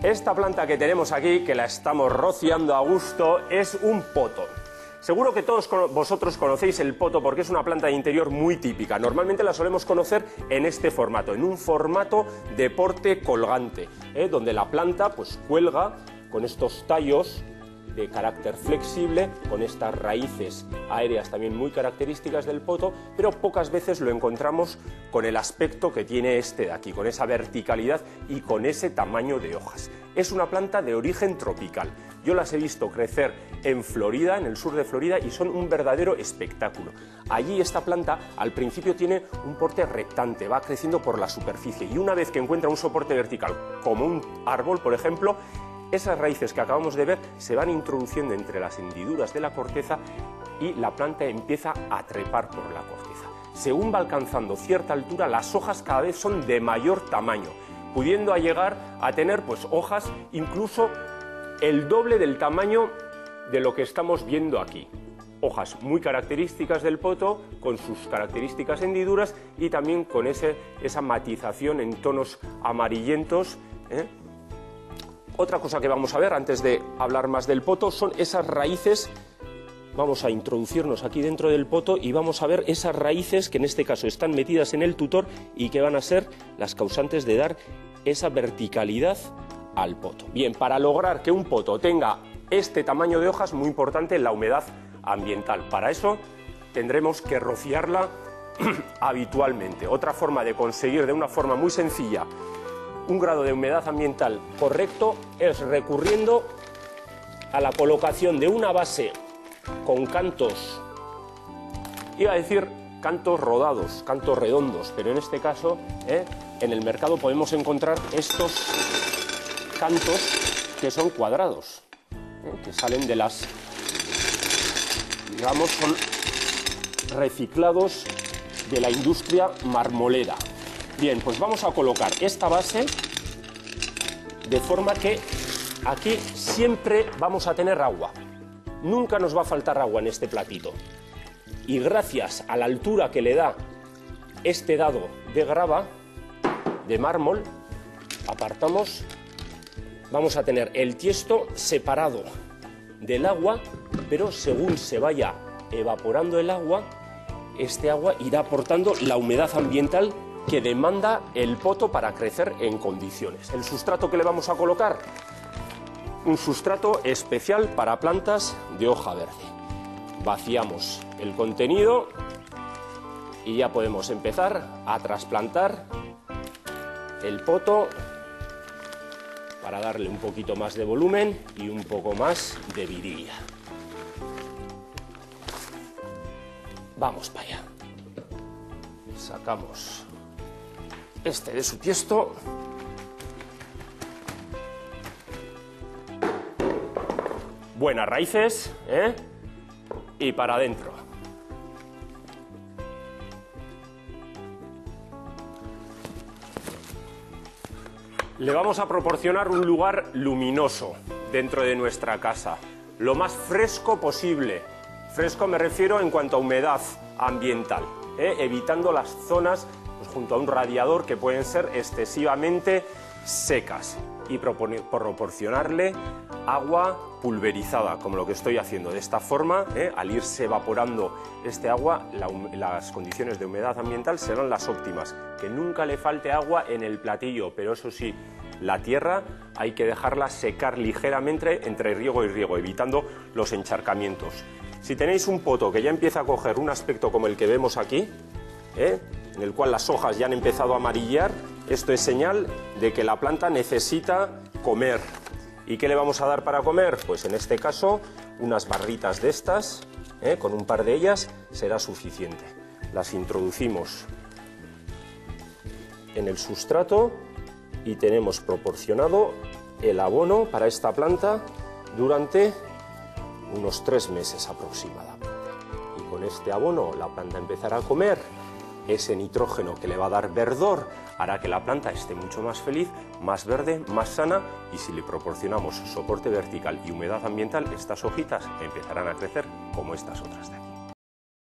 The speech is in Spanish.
Esta planta que tenemos aquí, que la estamos rociando a gusto, es un poto. Seguro que todos vosotros conocéis el poto porque es una planta de interior muy típica. Normalmente la solemos conocer en este formato, en un formato de porte colgante, donde la planta pues cuelga con estos tallos de carácter flexible, con estas raíces aéreas también muy características del poto, pero pocas veces lo encontramos con el aspecto que tiene este de aquí, con esa verticalidad y con ese tamaño de hojas. Es una planta de origen tropical. Yo las he visto crecer en Florida, en el sur de Florida, y son un verdadero espectáculo. Allí esta planta al principio tiene un porte reptante, va creciendo por la superficie, y una vez que encuentra un soporte vertical, como un árbol, por ejemplo, esas raíces que acabamos de ver se van introduciendo entre las hendiduras de la corteza y la planta empieza a trepar por la corteza. Según va alcanzando cierta altura, las hojas cada vez son de mayor tamaño, pudiendo llegar a tener pues hojas incluso el doble del tamaño de lo que estamos viendo aquí. Hojas muy características del poto, con sus características hendiduras y también con esa matización en tonos amarillentos. Otra cosa que vamos a ver antes de hablar más del poto son esas raíces. Vamos a introducirnos aquí dentro del poto y vamos a ver esas raíces que en este caso están metidas en el tutor y que van a ser las causantes de dar esa verticalidad al poto. Bien, para lograr que un poto tenga este tamaño de hojas, muy importante la humedad ambiental. Para eso tendremos que rociarla habitualmente. Otra forma de conseguir de una forma muy sencilla un grado de humedad ambiental correcto es recurriendo a la colocación de una base con cantos, iba a decir cantos rodados, cantos redondos, pero en este caso en el mercado podemos encontrar estos cantos que son cuadrados, que salen de las, digamos, son reciclados de la industria marmolera. Bien, pues vamos a colocar esta base de forma que aquí siempre vamos a tener agua. Nunca nos va a faltar agua en este platito. Y gracias a la altura que le da este dado de grava, de mármol, apartamos, vamos a tener el tiesto separado del agua, pero según se vaya evaporando el agua, este agua irá aportando la humedad ambiental que demanda el poto para crecer en condiciones. El sustrato que le vamos a colocar, un sustrato especial para plantas de hoja verde. Vaciamos el contenido y ya podemos empezar a trasplantar el poto para darle un poquito más de volumen y un poco más de vidilla. Vamos para allá. Sacamos este de su tiesto. Buenas raíces, y para adentro. Le vamos a proporcionar un lugar luminoso dentro de nuestra casa, lo más fresco posible. Fresco me refiero en cuanto a humedad ambiental, evitando las zonas pues, junto a un radiador que pueden ser excesivamente secas, y proporcionarle agua pulverizada, como lo que estoy haciendo. De esta forma, al irse evaporando este agua, las condiciones de humedad ambiental serán las óptimas. Que nunca le falte agua en el platillo, pero eso sí, la tierra hay que dejarla secar ligeramente entre riego y riego, evitando los encharcamientos. Si tenéis un poto que ya empieza a coger un aspecto como el que vemos aquí, en el cual las hojas ya han empezado a amarillar, esto es señal de que la planta necesita comer. ¿Y qué le vamos a dar para comer? Pues en este caso unas barritas de estas, con un par de ellas será suficiente. Las introducimos en el sustrato y tenemos proporcionado el abono para esta planta durante unos 3 meses aproximadamente. Y con este abono la planta empezará a comer. Ese nitrógeno que le va a dar verdor hará que la planta esté mucho más feliz, más verde, más sana, y si le proporcionamos soporte vertical y humedad ambiental, estas hojitas empezarán a crecer como estas otras de aquí.